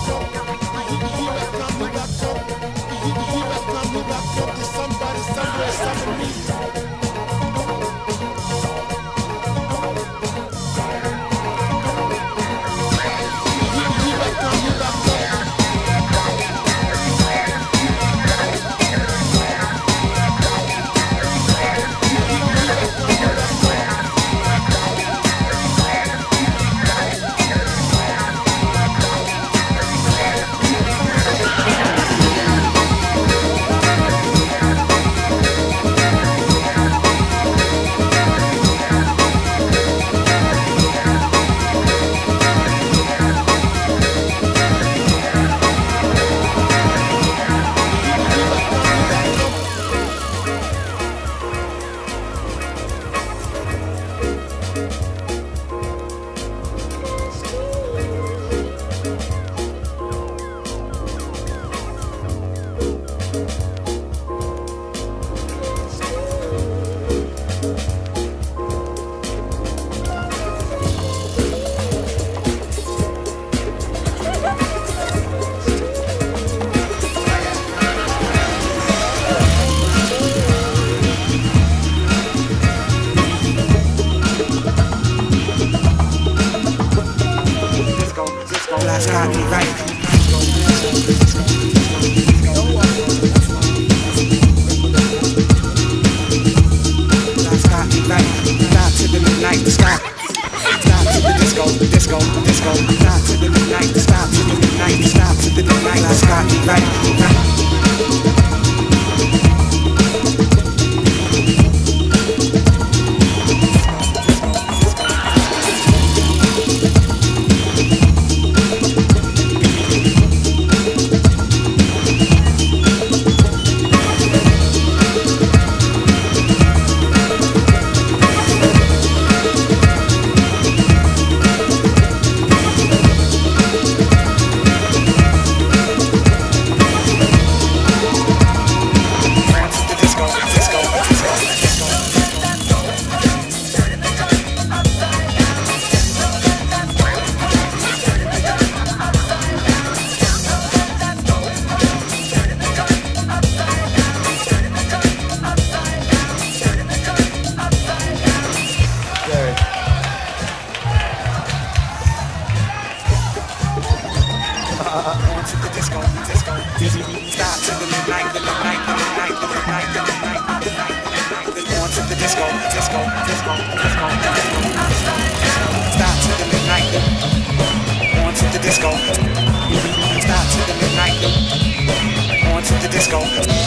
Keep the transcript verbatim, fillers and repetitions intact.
Last got me right. Last got me right. Stop to the midnight, stop. Stop to the disco, disco, disco. Stop to the midnight, stop to the midnight, stop to the midnight. Last got me right. On to the disco, disco, stop to the midnight, the midnight, the midnight, the midnight, the midnight, the midnight, the midnight. On to the disco, disco, disco, disco, stop to the midnight. On to the disco, stop to the midnight. On to the disco.